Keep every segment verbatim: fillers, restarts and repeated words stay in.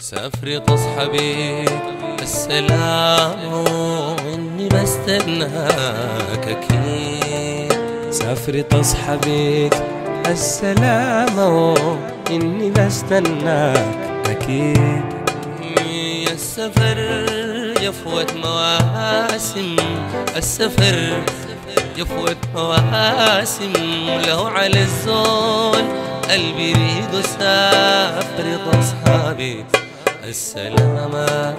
سافري تصحبي السلام وإني بستناك أكيد. سافري تصحبيك السلام وإني بستناك أكيد. يا السفر يفوت مواسم، السفر يفوت مواسم، لو على الزول قلبي يريد سافري تصحبي السلامة.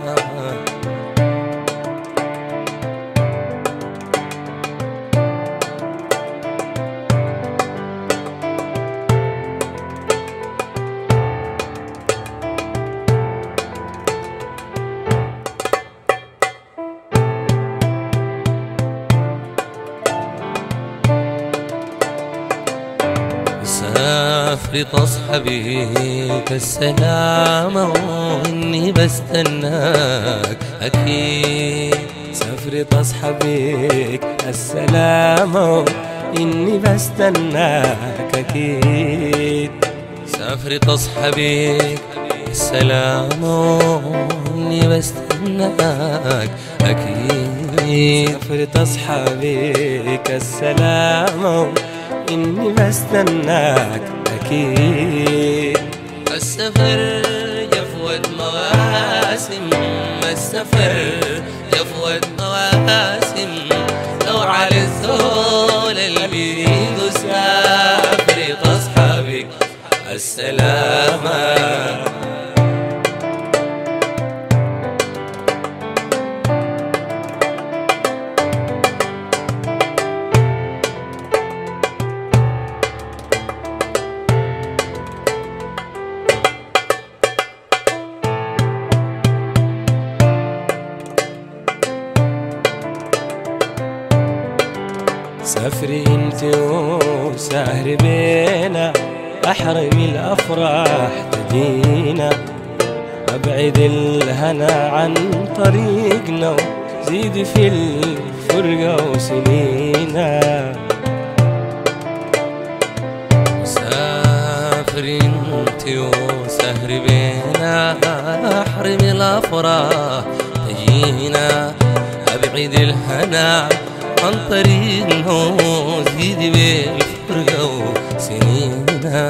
سافري تصحبيك السلامة وإني بستناك أكيد. سافري تصحبيك السلامة وإني بستناك أكيد. سافري تصحبيك السلامة وإني بستناك أكيد. سافري تصحبيك السلامة إني بستناك أكيد. السفر يفوت مواسم، السفر يفوت مواسم، لو على الزول اللي يريد سافري تصحبي السلامة. سافري انت وسهري بينا، احرمي الافراح تجينا، ابعد الهنا عن طريقنا وزيدي في الفرقة وسنينا. سافري انت وسهري بينا، احرمي الافراح تجينا، ابعد الهنا عن طريقنا وزيدي بالفرقة وسنينا.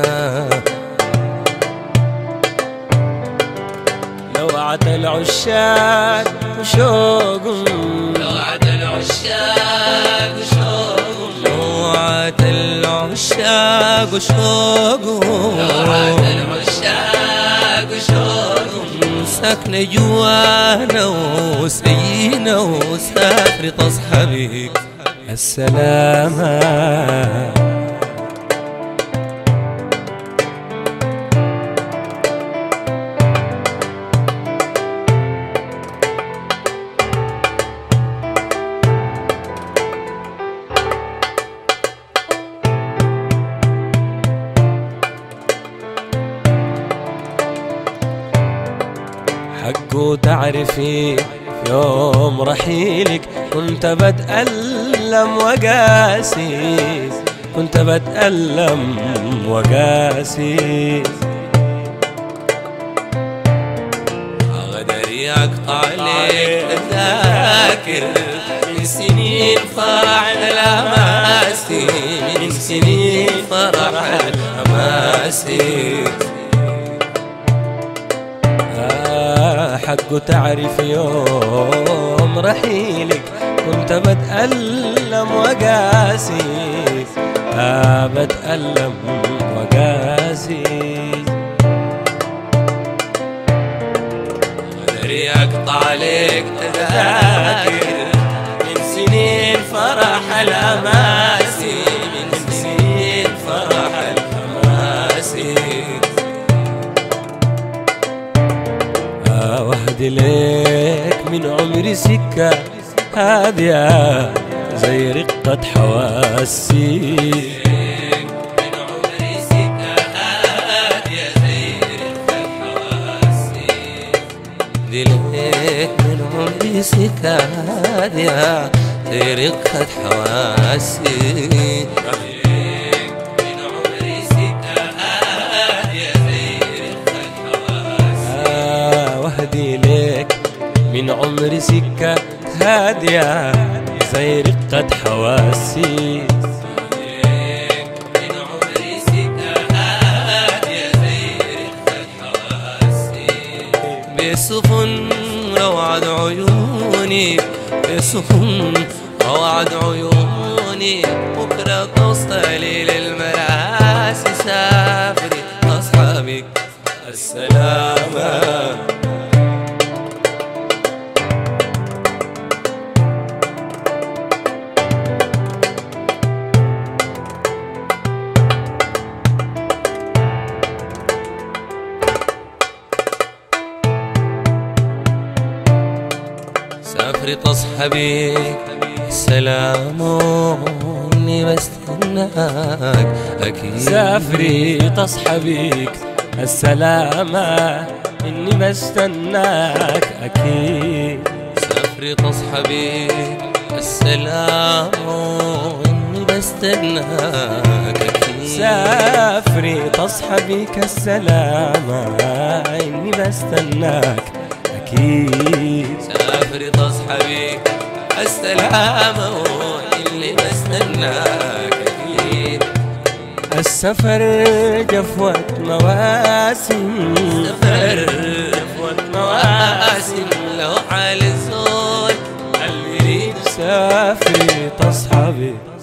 لو عاد العشاق وشوقهم، لو عاد العشاق وشوقهم، لو عاد العشاق وشوقهم، لو عاد العشاق وشوقهم، ساكنة جوانا وسينا وسافري تصحبيك السلامة. حقه تعرفي يوم رحيلك كنت بتألم وقاسي، كنت بتألم وقاسي. غدر يقطع لك الذاكر من سنين فرح الأماسي، من سنين فرح الأماسي. حقه تعرف يوم رحيلك كنت بتألم وقاسي، آه بتألم وقاسي. غدر يقطع لك تذاكر من سنين فرح الأماسي، من سنين فرح الأماسي. واهدي لك من عمري سكة هادية زي رقة حواسي، من عمري سكة هادية زي رقة حواسي. دي لك من عمري سكة هادية زي رقة حواسي. من عمري سكة هادية زي رقة حواسي. من عمري سكة هادية زي رقة حواسي. من عمري سكة هادية زي رقة حواسي. بسفن روعد عيوني، بسفن روعد عيوني، بكرة توصلي للمراسي. سافري أصحابك السلامة. سافري تصحبك السلام واني بستناك اكيد. سافري تصحبك السلامة اني بستناك اكيد. سافري تصحبك السلام واني بستناك اكيد. سافري تصحبك السلامة اني بستناك اكيد. سافري تصحبك السلامة واني بستناك اكيد. السفر جفوة مواسم، السفر جفوة مواسم، لو على الزول اللي يريد. سافري تصحبي